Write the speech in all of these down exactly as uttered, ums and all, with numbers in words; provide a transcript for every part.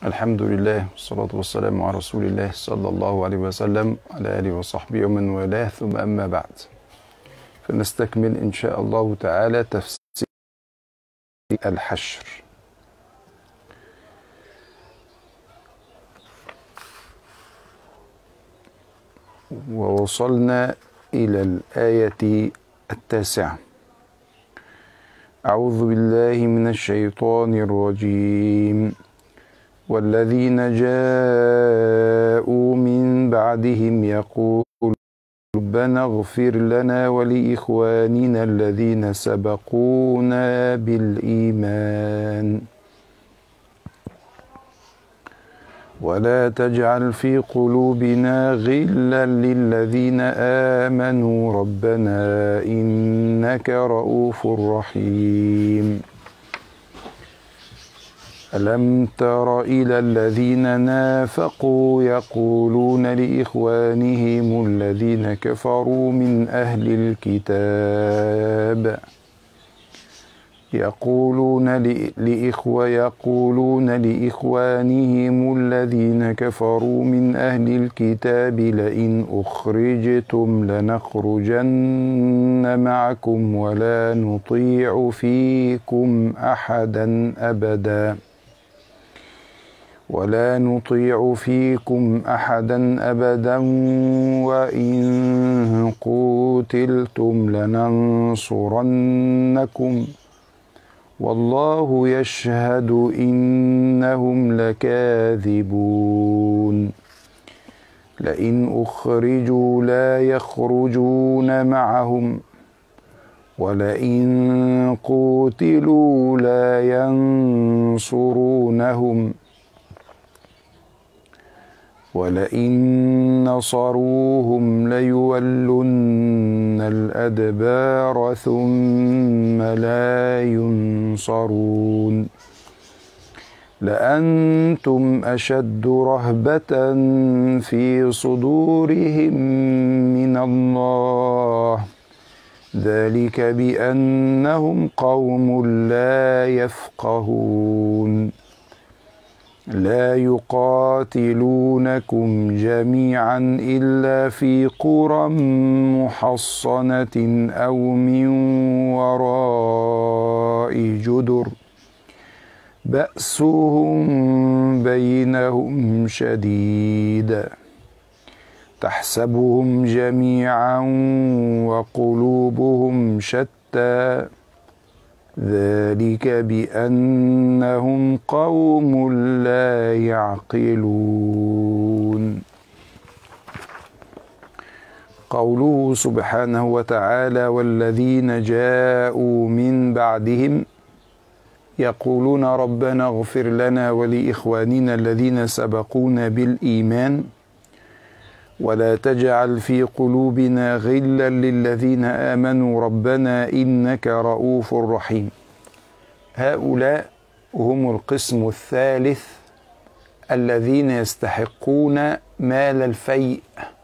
الحمد لله والصلاة والسلام على رسول الله صلى الله عليه وسلم على آله وصحبه ومن والاه، ثم أما بعد، فنستكمل إن شاء الله تعالى تفسير الحشر. ووصلنا إلى الآية التاسعة. أعوذ بالله من الشيطان الرجيم. والذين جاءوا من بعدهم يقولون ربنا اغفر لنا ولإخواننا الذين سبقونا بالإيمان ولا تجعل في قلوبنا غلا للذين آمنوا ربنا إنك رؤوف رحيم. ألم تر إلى الذين نافقوا يقولون لإخوانهم الذين كفروا من أهل الكتاب يقولون لإخوة يقولون لإخوانهم الذين كفروا من أهل الكتاب لئن أخرجتم لنخرجن معكم ولا نطيع فيكم أحدا أبدا ولا نطيع فيكم أحدا أبدا وإن قوتلتم لننصرنكم والله يشهد إنهم لكاذبون. لئن أخرجوا لا يخرجون معهم ولئن قوتلوا لا ينصرونهم ولئن نصروهم ليولن الأدبار ثم لا ينصرون. لأنتم أشد رهبة في صدورهم من الله ذلك بأنهم قوم لا يفقهون. لا يقاتلونكم جميعا إلا في قرى محصنة أو من وراء جدر بأسهم بينهم شديد تحسبهم جميعا وقلوبهم شتى ذلك بأنهم قوم لا يعقلون. قوله سبحانه وتعالى والذين جاءوا من بعدهم يقولون ربنا اغفر لنا ولإخواننا الذين سبقونا بالإيمان ولا تجعل في قلوبنا غلا للذين آمنوا ربنا إنك رؤوف رحيم. هؤلاء هم القسم الثالث الذين يستحقون مال الفيء،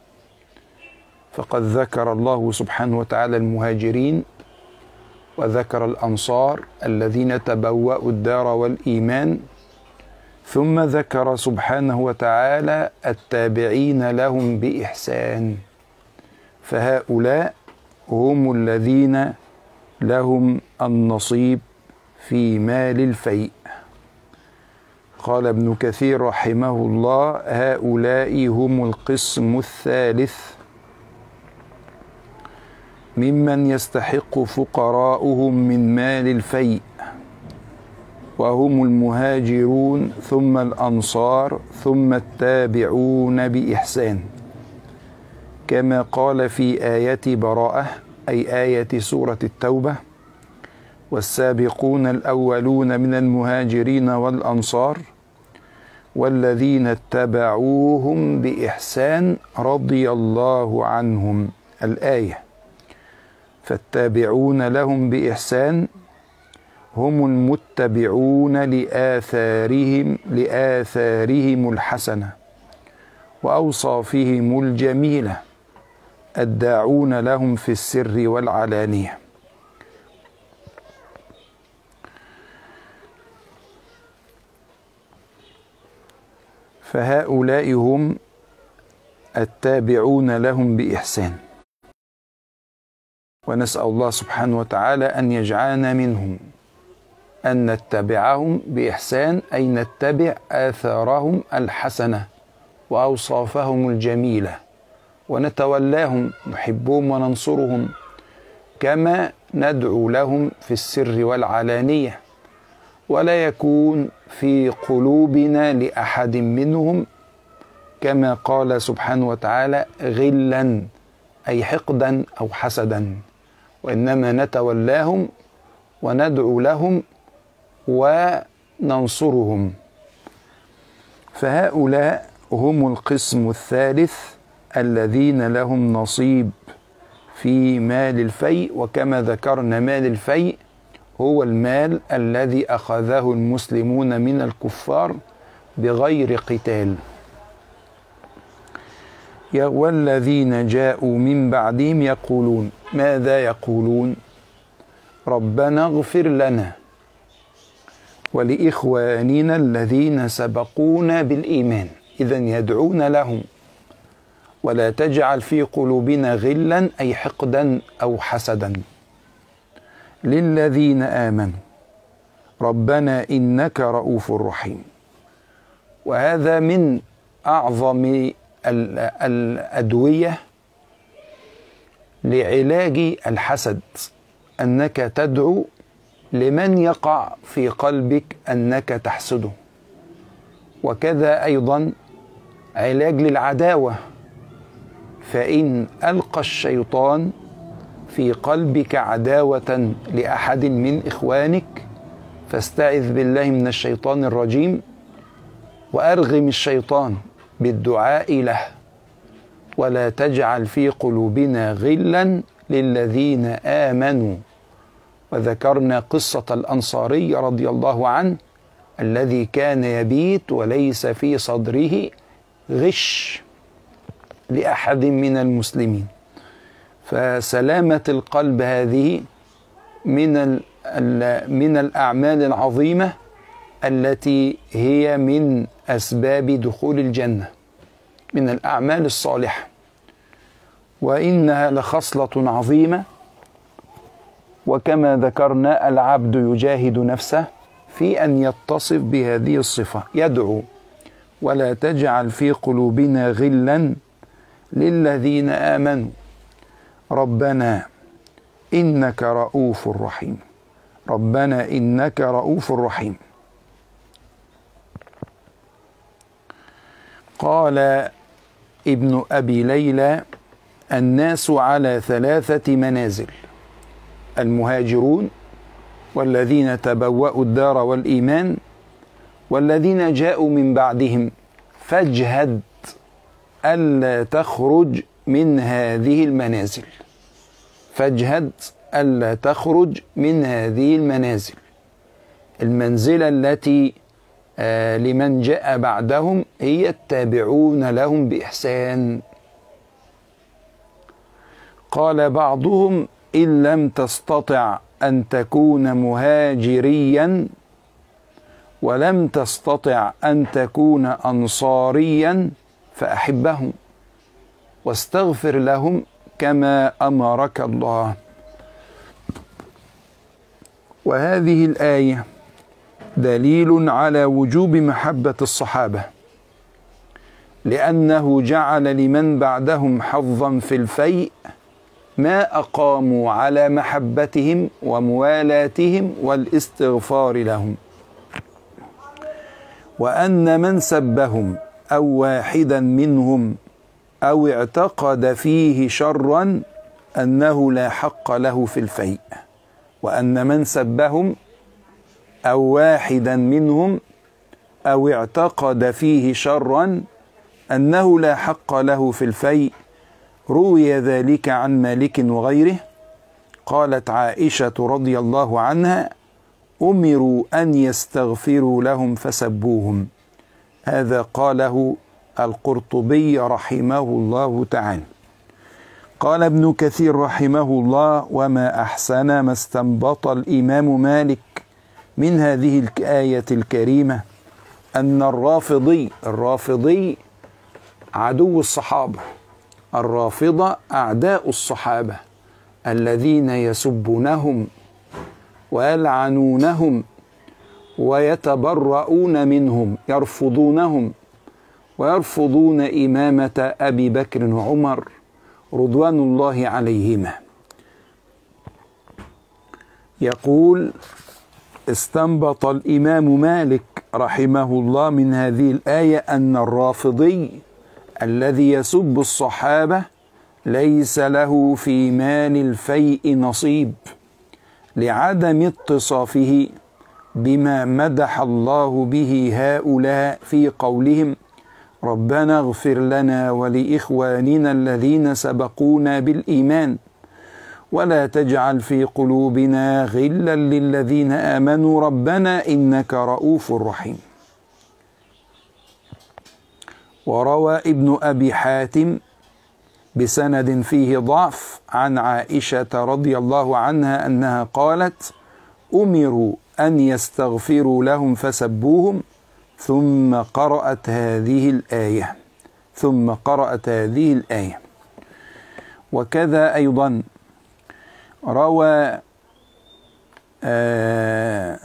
فقد ذكر الله سبحانه وتعالى المهاجرين وذكر الأنصار الذين تبوأوا الدار والإيمان، ثم ذكر سبحانه وتعالى التابعين لهم بإحسان، فهؤلاء هم الذين لهم النصيب في مال الفيء. قال ابن كثير رحمه الله هؤلاء هم القسم الثالث ممن يستحق فقراؤهم من مال الفيء، وهم المهاجرون ثم الأنصار ثم التابعون بإحسان، كما قال في آية براءة أي آية سورة التوبة والسابقون الأولون من المهاجرين والأنصار والذين اتبعوهم بإحسان رضي الله عنهم الآية. فالتابعون لهم بإحسان هم المتبعون لآثارهم لآثارهم الحسنة وأوصافهم الجميلة الداعون لهم في السر والعلانية. فهؤلاء هم التابعون لهم بإحسان، ونسأل الله سبحانه وتعالى أن يجعلنا منهم، أن نتبعهم بإحسان أي نتبع آثارهم الحسنة وأوصافهم الجميلة، ونتولاهم، نحبهم وننصرهم، كما ندعو لهم في السر والعلانية، ولا يكون في قلوبنا لأحد منهم كما قال سبحانه وتعالى غلا أي حقدا أو حسدا، وإنما نتولاهم وندعو لهم وننصرهم. فهؤلاء هم القسم الثالث الذين لهم نصيب في مال الفيء. وكما ذكرنا مال الفيء هو المال الذي أخذه المسلمون من الكفار بغير قتال. والذين جاءوا من بعدهم يقولون، ماذا يقولون؟ ربنا اغفر لنا ولإخواننا الذين سبقونا بالإيمان. إذن يدعون لهم، ولا تجعل في قلوبنا غلا أي حقدا أو حسدا. للذين آمنوا ربنا إنك رؤوف رحيم. وهذا من أعظم الأدوية لعلاج الحسد، أنك تدعو لمن يقع في قلبك أنك تحسده. وكذا أيضا علاج للعداوة، فإن ألقى الشيطان في قلبك عداوة لأحد من إخوانك فاستعذ بالله من الشيطان الرجيم، وأرغم الشيطان بالدعاء له. ولا تجعل في قلوبنا غلا للذين آمنوا. وذكرنا قصة الأنصاري رضي الله عنه الذي كان يبيت وليس في صدره غش لأحد من المسلمين. فسلامة القلب هذه من من الأعمال العظيمة التي هي من أسباب دخول الجنة، من الأعمال الصالحة، وإنها لخصلة عظيمة. وكما ذكرنا العبد يجاهد نفسه في أن يتصف بهذه الصفة، يدعو ولا تجعل في قلوبنا غلا للذين آمنوا ربنا إنك رؤوف رحيم. ربنا إنك رؤوف رحيم. قال ابن أبي ليلى الناس على ثلاثة منازل: المهاجرون، والذين تبوأوا الدار والإيمان، والذين جاءوا من بعدهم، فاجهد ألا تخرج من هذه المنازل. فاجهد ألا تخرج من هذه المنازل. المنزلة التي آه لمن جاء بعدهم هي التابعون لهم بإحسان. قال بعضهم إن لم تستطع أن تكون مهاجريا ولم تستطع أن تكون أنصاريا فأحبهم واستغفر لهم كما أمرك الله. وهذه الآية دليل على وجوب محبة الصحابة، لأنه جعل لمن بعدهم حظا في الفيء ما أقاموا على محبتهم وموالاتهم والاستغفار لهم، وأن من سبهم أو واحدا منهم أو اعتقد فيه شرا أنه لا حق له في الفيء. وأن من سبهم أو واحدا منهم أو اعتقد فيه شرا أنه لا حق له في الفيء. روي ذلك عن مالك وغيره. قالت عائشة رضي الله عنها: أمروا أن يستغفروا لهم فسبوهم. هذا قاله القرطبي رحمه الله تعالى. قال ابن كثير رحمه الله: وما أحسن ما استنبط الإمام مالك من هذه الآية الكريمة أن الرافضي الرافضي عدو الصحابة، الرافضة أعداء الصحابة الذين يسبونهم ويلعنونهم ويتبرؤون منهم، يرفضونهم ويرفضون إمامة أبي بكر وعمر رضوان الله عليهما. يقول: استنبط الإمام مالك رحمه الله من هذه الآية أن الرافضي الذي يسب الصحابة ليس له في مال الفيء نصيب، لعدم اتصافه بما مدح الله به هؤلاء في قولهم: ربنا اغفر لنا ولإخواننا الذين سبقونا بالإيمان ولا تجعل في قلوبنا غلا للذين آمنوا ربنا إنك رؤوف رحيم. وروى ابن أبي حاتم بسند فيه ضعف عن عائشة رضي الله عنها أنها قالت: أمروا أن يستغفروا لهم فسبوهم ثم قرأت هذه الآية ثم قرأت هذه الآية. وكذا أيضا روى آه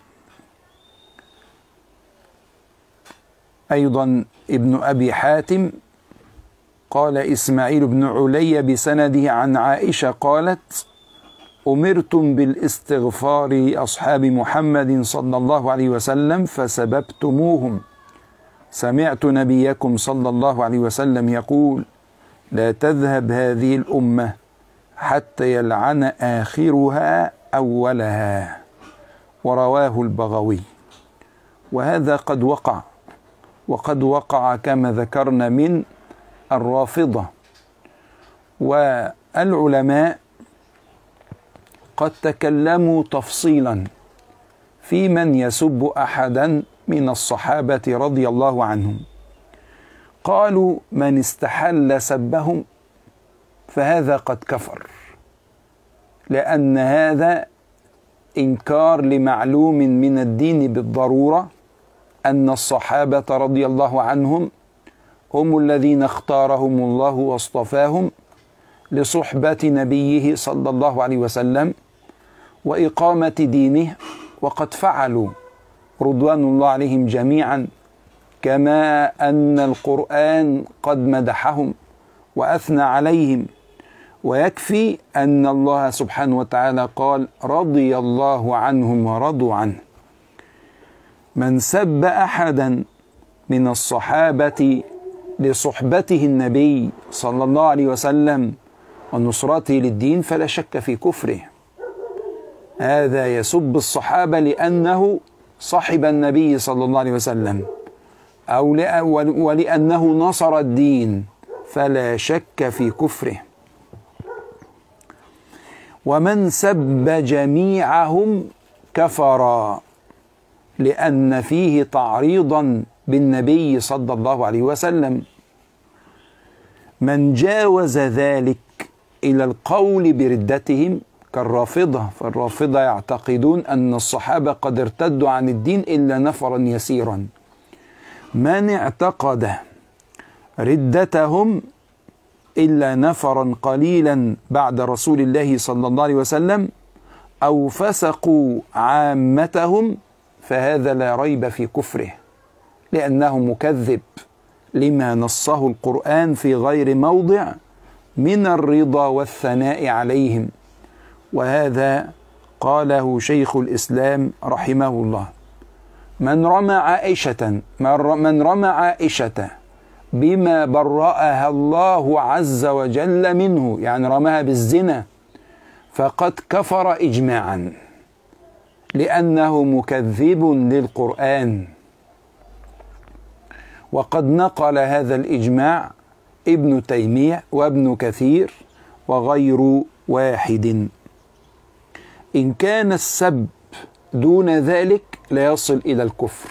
أيضا ابن أبي حاتم قال إسماعيل بن علي بسنده عن عائشة قالت: أمرتم بالاستغفار أصحاب محمد صلى الله عليه وسلم فسببتموهم، سمعت نبيكم صلى الله عليه وسلم يقول: لا تذهب هذه الأمة حتى يلعن آخرها أولها. ورواه البغوي. وهذا قد وقع وقد وقع كما ذكرنا من الرافضة. والعلماء قد تكلموا تفصيلا في من يسب أحدا من الصحابة رضي الله عنهم. قالوا: من استحل سبهم فهذا قد كفر، لأن هذا إنكار لمعلوم من الدين بالضرورة أن الصحابة رضي الله عنهم هم الذين اختارهم الله واصطفاهم لصحبة نبيه صلى الله عليه وسلم وإقامة دينه، وقد فعلوا رضوان الله عليهم جميعا، كما أن القرآن قد مدحهم وأثنى عليهم. ويكفي أن الله سبحانه وتعالى قال: رضي الله عنهم ورضوا عنه. من سب أحدا من الصحابة لصحبته النبي صلى الله عليه وسلم ونصرته للدين فلا شك في كفره. هذا يسب الصحابة لأنه صحب النبي صلى الله عليه وسلم أو ولأنه نصر الدين، فلا شك في كفره. ومن سب جميعهم كفر، لأن فيه تعريضا بالنبي صلى الله عليه وسلم. من جاوز ذلك إلى القول بردتهم كالرافضة، فالرافضة يعتقدون أن الصحابة قد ارتدوا عن الدين إلا نفرا يسيرا. من اعتقد ردتهم إلا نفرا قليلا بعد رسول الله صلى الله عليه وسلم أو فسقوا عامتهم فهذا لا ريب في كفره، لأنه مكذب لما نصه القرآن في غير موضع من الرضا والثناء عليهم. وهذا قاله شيخ الإسلام رحمه الله: من رمى عائشة من رمى عائشة بما برأها الله عز وجل منه، يعني رماها بالزنا، فقد كفر إجماعا، لأنه مكذب للقرآن. وقد نقل هذا الإجماع ابن تيمية وابن كثير وغير واحد. إن كان السب دون ذلك لا يصل إلى الكفر،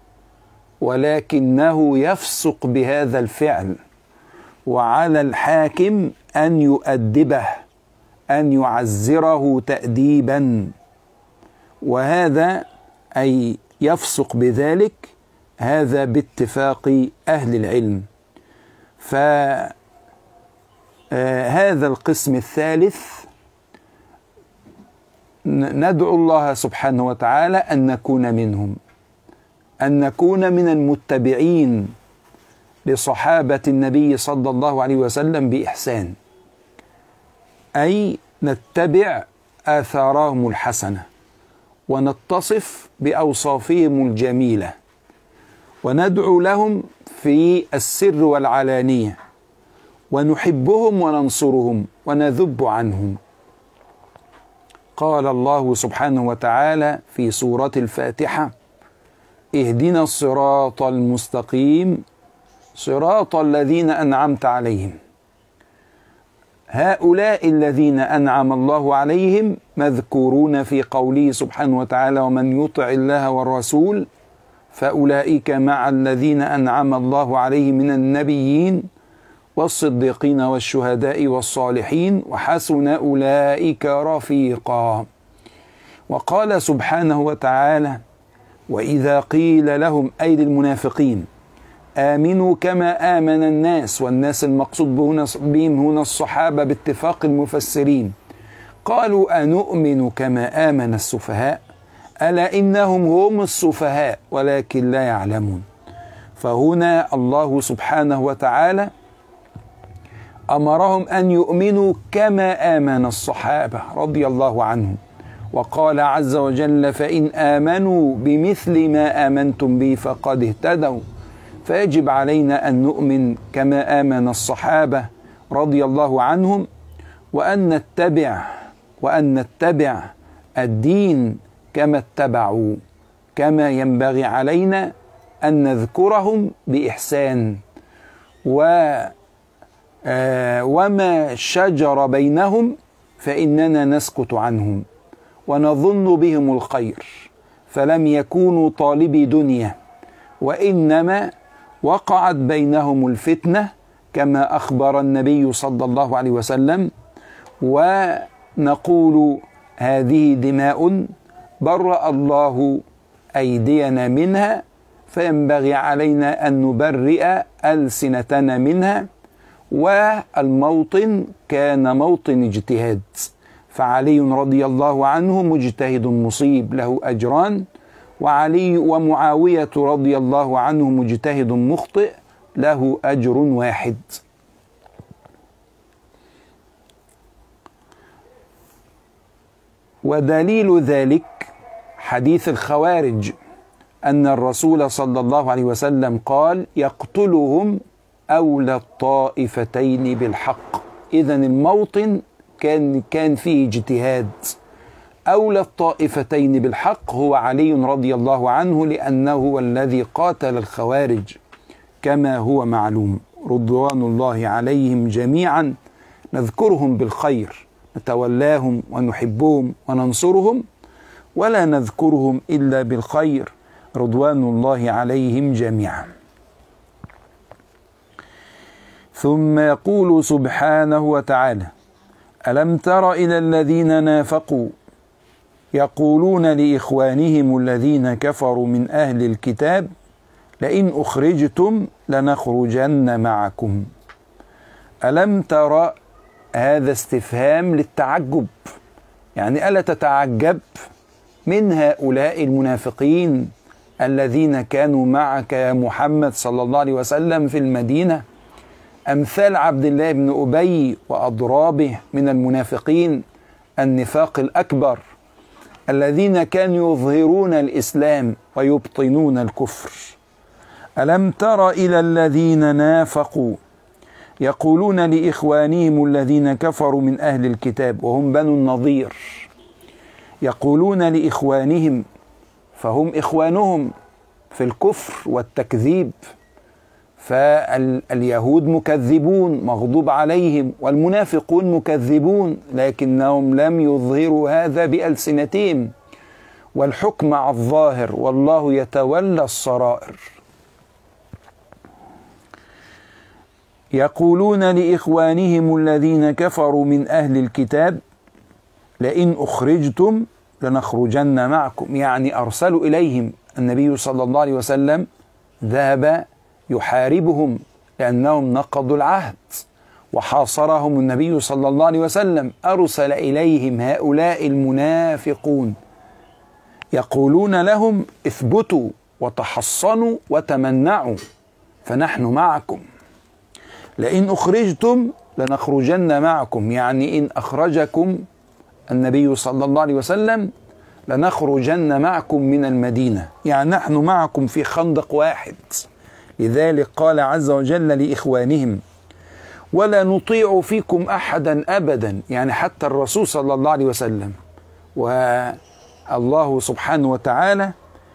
ولكنه يفسق بهذا الفعل، وعلى الحاكم أن يؤدبه، أن يعزره تأديبا. وهذا أي يفسق بذلك، هذا باتفاق أهل العلم. فهذا القسم الثالث ندعو الله سبحانه وتعالى أن نكون منهم، أن نكون من المتبعين لصحابة النبي صلى الله عليه وسلم بإحسان، أي نتبع آثارهم الحسنة ونتصف بأوصافهم الجميلة وندعو لهم في السر والعلانية ونحبهم وننصرهم ونذب عنهم. قال الله سبحانه وتعالى في سورة الفاتحة: اهدنا الصراط المستقيم صراط الذين أنعمت عليهم. هؤلاء الذين أنعم الله عليهم مذكورون في قوله سبحانه وتعالى: ومن يطع الله والرسول فأولئك مع الذين أنعم الله عليهم من النبيين والصديقين والشهداء والصالحين وحسن أولئك رفيقا. وقال سبحانه وتعالى: وإذا قيل لهم، أي للمنافقين، آمنوا كما آمن الناس، والناس المقصود بهم هنا الصحابة باتفاق المفسرين، قالوا أنؤمن كما آمن السفهاء، ألا إنهم هم السفهاء ولكن لا يعلمون. فهنا الله سبحانه وتعالى أمرهم أن يؤمنوا كما آمن الصحابة رضي الله عنهم، وقال عز وجل: فإن آمنوا بمثل ما آمنتم به فقد اهتدوا. فيجب علينا أن نؤمن كما آمن الصحابة رضي الله عنهم، وأن نتبع وأن نتبع الدين كما اتبعوا، كما ينبغي علينا أن نذكرهم بإحسان، و آه وما شجر بينهم فإننا نسكت عنهم ونظن بهم الخير، فلم يكونوا طالبي دنيا، وإنما وقعت بينهم الفتنة كما أخبر النبي صلى الله عليه وسلم. ونقول: هذه دماء برأ الله أيدينا منها، فينبغي علينا أن نبرئ ألسنتنا منها. والموطن كان موطن اجتهاد، فعلي رضي الله عنه مجتهد مصيب له أجران، وعلي ومعاوية رضي الله عنه مجتهد مخطئ له أجر واحد. ودليل ذلك حديث الخوارج أن الرسول صلى الله عليه وسلم قال: يقتلهم أولى الطائفتين بالحق. إذن الموطن كان كان فيه اجتهاد. أولى الطائفتين بالحق هو علي رضي الله عنه، لأنه هو الذي قاتل الخوارج كما هو معلوم، رضوان الله عليهم جميعا. نذكرهم بالخير، نتولاهم ونحبهم وننصرهم، ولا نذكرهم إلا بالخير، رضوان الله عليهم جميعا. ثم يقول سبحانه وتعالى: ألم تر إلى الذين نافقوا يقولون لإخوانهم الذين كفروا من أهل الكتاب لئن أخرجتم لنخرجن معكم. ألم تر، هذا استفهام للتعجب، يعني ألا تتعجب من هؤلاء المنافقين الذين كانوا معك يا محمد صلى الله عليه وسلم في المدينة، أمثال عبد الله بن أبي وأضرابه من المنافقين النفاق الأكبر، الذين كانوا يظهرون الإسلام ويبطنون الكفر. ألم تر إلى الذين نافقوا يقولون لإخوانهم الذين كفروا من أهل الكتاب، وهم بنو النضير، يقولون لإخوانهم، فهم إخوانهم في الكفر والتكذيب، فاليهود مكذبون مغضوب عليهم، والمنافقون مكذبون، لكنهم لم يظهروا هذا بألسنتهم، والحكم على الظاهر والله يتولى السرائر. يقولون لإخوانهم الذين كفروا من أهل الكتاب لئن أخرجتم لنخرجن معكم، يعني أرسلوا إليهم النبي صلى الله عليه وسلم ذهب يحاربهم لأنهم نقضوا العهد، وحاصرهم النبي صلى الله عليه وسلم. أرسل إليهم هؤلاء المنافقون يقولون لهم اثبتوا وتحصنوا وتمنعوا فنحن معكم، لئن أخرجتم لنخرجن معكم، يعني إن أخرجكم النبي صلى الله عليه وسلم لنخرجن معكم من المدينة، يعني نحن معكم في خندق واحد. لذلك قال عز وجل لإخوانهم ولا نطيع فيكم أحدا أبدا، يعني حتى الرسول صلى الله عليه وسلم. والله سبحانه وتعالى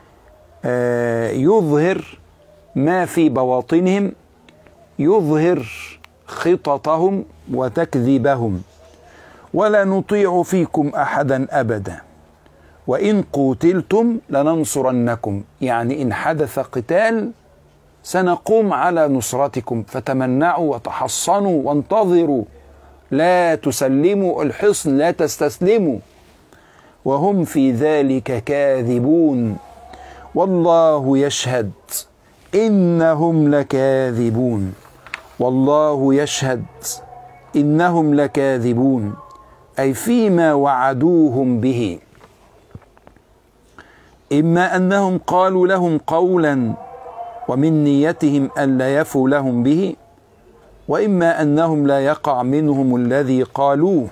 يظهر ما في بواطنهم، يظهر خططهم وتكذيبهم. ولا نطيع فيكم أحدا أبدا وإن قتلتم لننصرنكم، يعني إن حدث قتال سنقوم على نصرتكم، فتمنعوا وتحصنوا وانتظروا، لا تسلموا الحصن، لا تستسلموا. وهم في ذلك كاذبون والله يشهد إنهم لكاذبون، والله يشهد إنهم لكاذبون، أي فيما وعدوهم به، إما أنهم قالوا لهم قولا ومن نيتهم ألا يفوا لهم به، وإما أنهم لا يقع منهم الذي قالوه.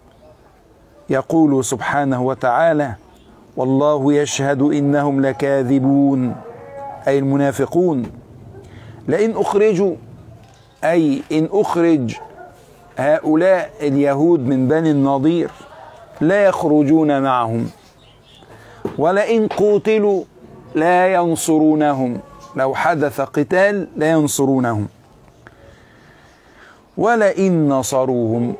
يقول سبحانه وتعالى والله يشهد إنهم لكاذبون، أي المنافقون. لئن أخرجوا، أي إن أخرج هؤلاء اليهود من بني النضير لا يخرجون معهم، ولئن قوتلوا لا ينصرونهم، لو حدث قتال لا ينصرونهم. ولئن نصروهم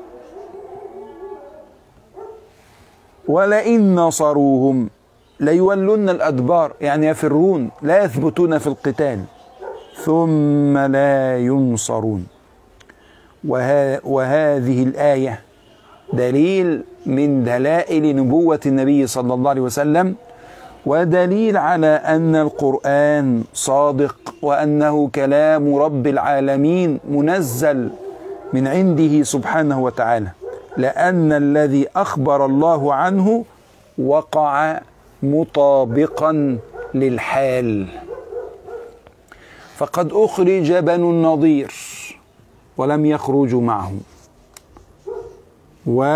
ولئن نصروهم ليولن الأدبار، يعني يفرون، لا يثبتون في القتال، ثم لا ينصرون. وه وهذه الآية دليل من دلائل نبوة النبي صلى الله عليه وسلم، ودليل على أن القرآن صادق، وأنه كلام رب العالمين منزل من عنده سبحانه وتعالى، لأن الذي أخبر الله عنه وقع مطابقا للحال. فقد أخرج بنو النضير ولم يخرجوا معه، و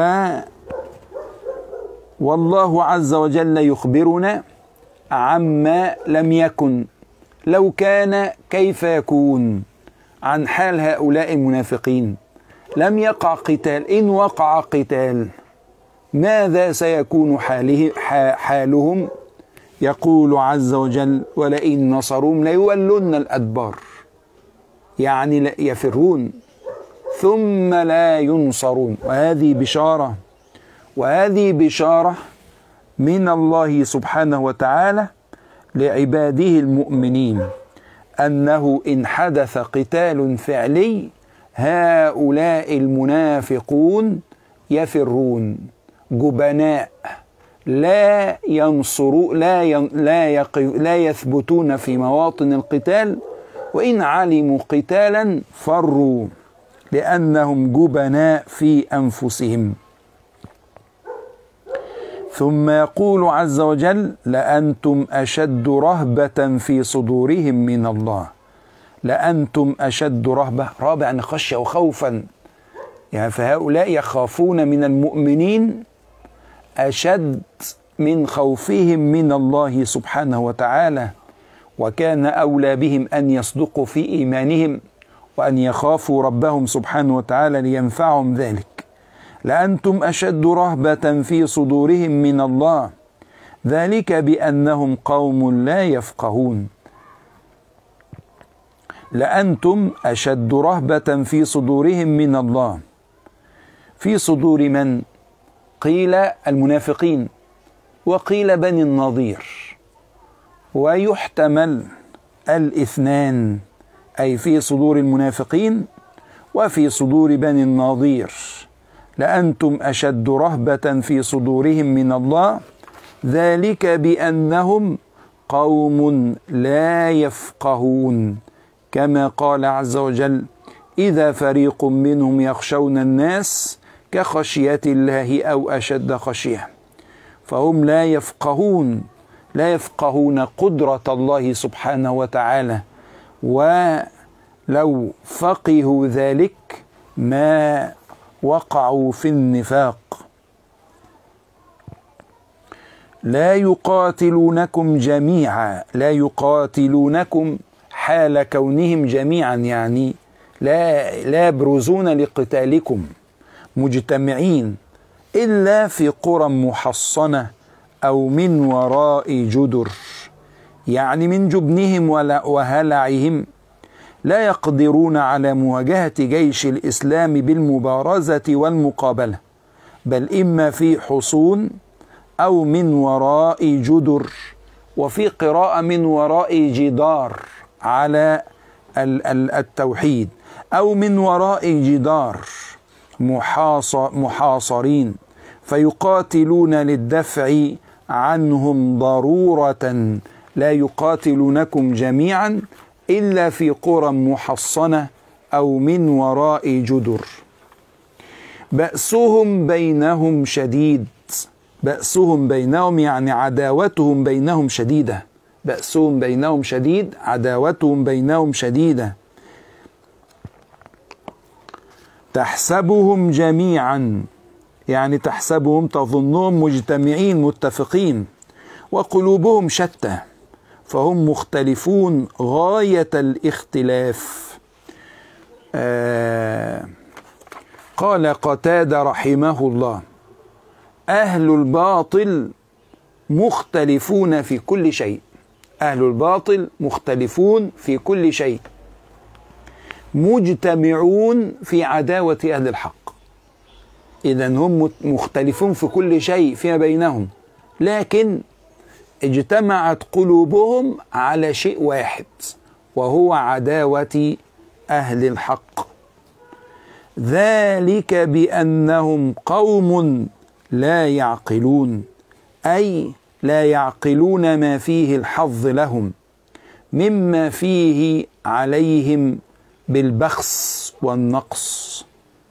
والله عز وجل يخبرنا عما لم يكن، لو كان كيف يكون، عن حال هؤلاء المنافقين. لم يقع قتال، إن وقع قتال ماذا سيكون حاله حالهم؟ يقول عز وجل ولئن نصروهم ليولن الأدبار، يعني يفرون ثم لا ينصرون. وهذه بشارة وهذه بشارة من الله سبحانه وتعالى لعباده المؤمنين، أنه إن حدث قتال فعلي هؤلاء المنافقون يفرون جبناء، لا ينصروا لا ين لا, يقف لا يثبتون في مواطن القتال، وإن علموا قتالا فروا لأنهم جبناء في أنفسهم. ثم يقول عز وجل لأنتم أشد رهبة في صدورهم من الله. لأنتم أشد رهبة، رهبة يعني خشية وخوفا، يعني فهؤلاء يخافون من المؤمنين أشد من خوفهم من الله سبحانه وتعالى، وكان أولى بهم أن يصدقوا في إيمانهم وأن يخافوا ربهم سبحانه وتعالى لينفعهم ذلك. لأنتم أشد رهبة في صدورهم من الله، ذلك بأنهم قوم لا يفقهون. لأنتم أشد رهبة في صدورهم من الله، في صدور من؟ قيل المنافقين، وقيل بني النضير، ويحتمل الاثنان، أي في صدور المنافقين وفي صدور بني النضير. لأنتم أشد رهبة في صدورهم من الله، ذلك بأنهم قوم لا يفقهون، كما قال عز وجل: إذا فريق منهم يخشون الناس كخشية الله أو أشد خشية. فهم لا يفقهون لا يفقهون قدرة الله سبحانه وتعالى، ولو فقهوا ذلك ما وقعوا في النفاق. لا يقاتلونكم جميعا، لا يقاتلونكم حال كونهم جميعا، يعني لا لا يبرزون لقتالكم مجتمعين إلا في قرى محصنة أو من وراء جدر، يعني من جبنهم وهلعهم لا يقدرون على مواجهة جيش الإسلام بالمبارزة والمقابلة، بل إما في حصون أو من وراء جدر، وفي قراءة من وراء جدار على التوحيد، أو من وراء جدار محاصرين، فيقاتلون للدفع عنهم ضرورة. لا يقاتلونكم جميعا إلا في قرى محصنة أو من وراء جدر. بأسهم بينهم شديد، بأسهم بينهم يعني عداوتهم بينهم شديدة، بأسهم بينهم شديد، عداوتهم بينهم شديدة. تحسبهم جميعا، يعني تحسبهم تظنهم مجتمعين متفقين، وقلوبهم شتى، فهم مختلفون غاية الاختلاف. آه قال قتادة رحمه الله: أهل الباطل مختلفون في كل شيء، أهل الباطل مختلفون في كل شيء، مجتمعون في عداوة أهل الحق. إذن هم مختلفون في كل شيء فيما بينهم، لكن اجتمعت قلوبهم على شيء واحد، وهو عداوة أهل الحق. ذلك بأنهم قوم لا يعقلون، أي لا يعقلون ما فيه الحظ لهم مما فيه عليهم بالبخس والنقص.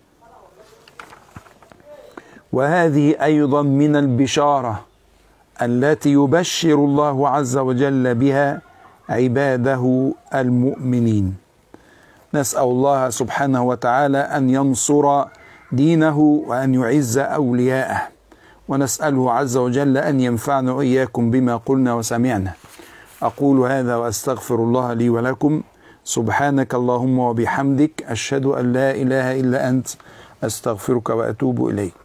وهذه أيضا من البشارة التي يبشر الله عز وجل بها عباده المؤمنين. نسأل الله سبحانه وتعالى أن ينصر دينه وأن يعز أولياءه، ونسأله عز وجل أن ينفعنا وإياكم بما قلنا وسمعنا. أقول هذا وأستغفر الله لي ولكم. سبحانك اللهم وبحمدك، أشهد أن لا إله إلا أنت، أستغفرك وأتوب إليك.